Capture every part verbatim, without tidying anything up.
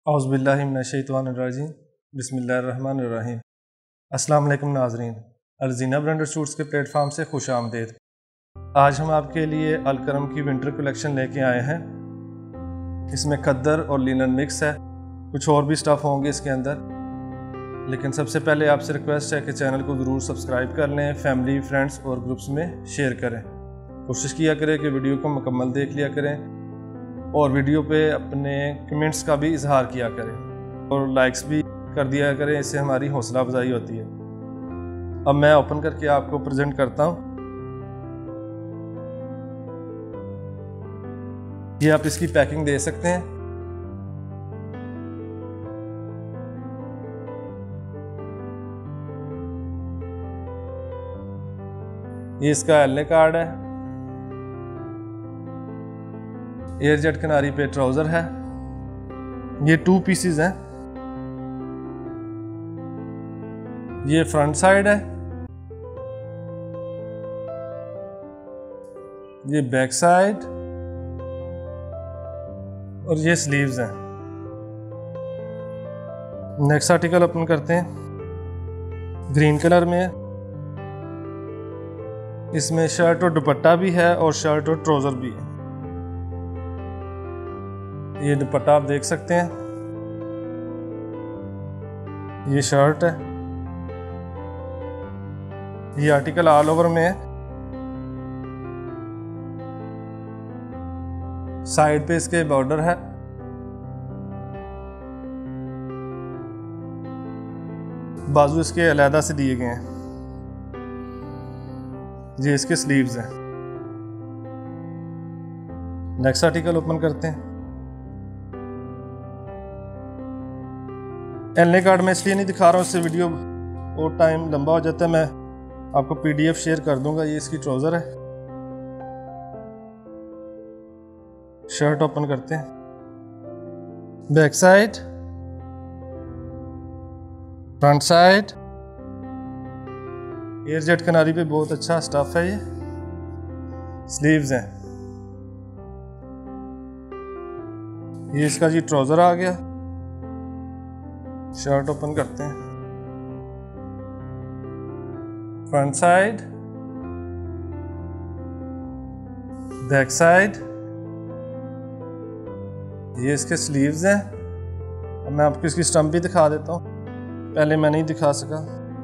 औज़ुबिल्लाहि मिनश्शैतानिर्रजीम बिस्मिल्लाहिर्रहमानिर्रहीम। अस्सलाम वालेकुम नाज़रीन, अलज़ीना ब्रांडेड सूट्स के प्लेटफॉर्म से खुश आमदीद। आज हम आपके लिए अलकरम की विंटर कलेक्शन लेके आए हैं। इसमें खद्दर और लिनन मिक्स है, कुछ और भी स्टफ़ होंगे इसके अंदर। लेकिन सबसे पहले आपसे रिक्वेस्ट है कि चैनल को ज़रूर सब्सक्राइब कर लें, फैमिली फ्रेंड्स और ग्रुप्स में शेयर करें। कोशिश किया करें कि वीडियो को मुकम्मल देख लिया करें और वीडियो पे अपने कमेंट्स का भी इजहार किया करें और लाइक्स भी कर दिया करें, इससे हमारी हौसला अफजाई होती है। अब मैं ओपन करके आपको प्रेजेंट करता हूँ। ये आप इसकी पैकिंग दे सकते हैं। ये इसका एल ए कार्ड है। एयर जेट किनारी पे ट्राउजर है। ये टू पीसीज हैं। ये फ्रंट साइड है, ये बैक साइड और ये स्लीव्स हैं। नेक्स्ट आर्टिकल ओपन करते हैं। ग्रीन कलर में है। इसमें शर्ट और दुपट्टा भी है और शर्ट और ट्राउजर भी है। ये दुपट्टा आप देख सकते हैं। ये शर्ट है। ये आर्टिकल ऑल ओवर में है। साइड पे इसके बॉर्डर है। बाजू इसके अलहदा से दिए गए हैं। ये इसके स्लीव्स हैं। नेक्स्ट आर्टिकल ओपन करते हैं। एल ए कार्ड में इसलिए नहीं दिखा रहा हूँ, इससे वीडियो और टाइम लंबा हो जाता है। मैं आपको पीडीएफ शेयर कर दूंगा। ये इसकी ट्राउजर है। शर्ट ओपन करते हैं। Back side, front side. Air jet किनारी पे बहुत अच्छा स्टफ है। ये स्लीव्स हैं। ये इसका जी ट्राउजर आ गया। शर्ट ओपन करते हैं। Front side, back side. ये इसके स्लीव्स हैं। अब मैं आपको इसकी स्टंप भी दिखा देता हूँ, पहले मैं नहीं दिखा सका।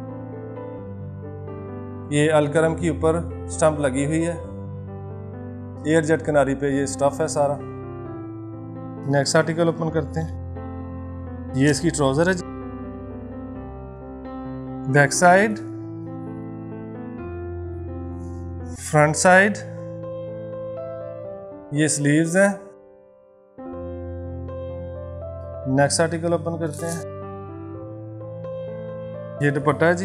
ये अलकरम की ऊपर स्टंप लगी हुई है। एयर जेट किनारी पे ये स्टफ है सारा। नेक्स्ट आर्टिकल ओपन करते हैं। ये इसकी ट्राउजर है। Back side, front side. ये स्लीव्स हैं। नेक्स्ट आर्टिकल ओपन करते हैं। ये दुपट्टा है जी।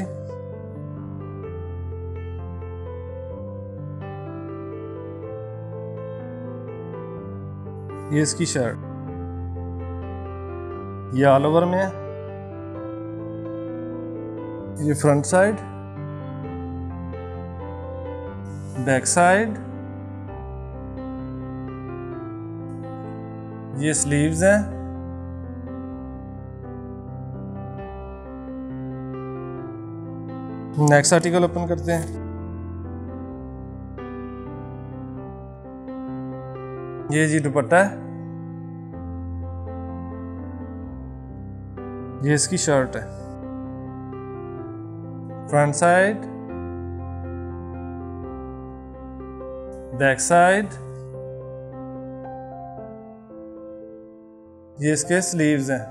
ये इसकी शर्ट। ये ऑल ओवर में है। ये फ्रंट साइड, बैक साइड। ये स्लीव्स हैं। नेक्स्ट आर्टिकल ओपन करते हैं। ये जी दुपट्टा है। ये इसकी शर्ट है। Front side, back side. ये इसके स्लीव्स हैं।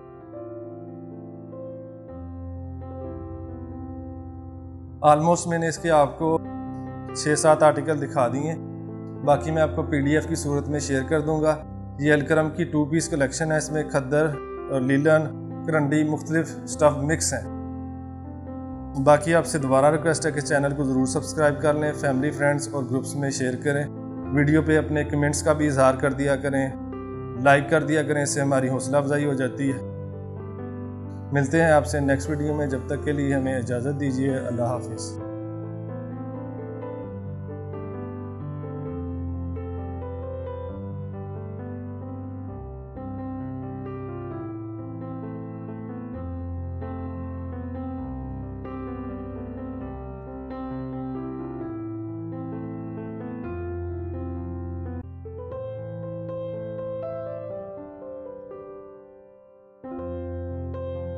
ऑलमोस्ट मैंने इसके आपको छः सात आर्टिकल दिखा दिए। बाकी मैं आपको पीडीएफ की सूरत में शेयर कर दूंगा। ये अलकरम की टू पीस कलेक्शन है। इसमें खद्दर और लीलन, करंडी, मुख्तलिफ स्टफ मिक्स हैं। बाकी आपसे दोबारा रिक्वेस्ट है कि चैनल को ज़रूर सब्सक्राइब कर लें, फैमिली फ्रेंड्स और ग्रुप्स में शेयर करें। वीडियो पे अपने कमेंट्स का भी इजहार कर दिया करें, लाइक कर दिया करें, इससे हमारी हौसला अफजाई हो जाती है। मिलते हैं आपसे नेक्स्ट वीडियो में। जब तक के लिए हमें इजाज़त दीजिए। अल्लाह हाफिज़।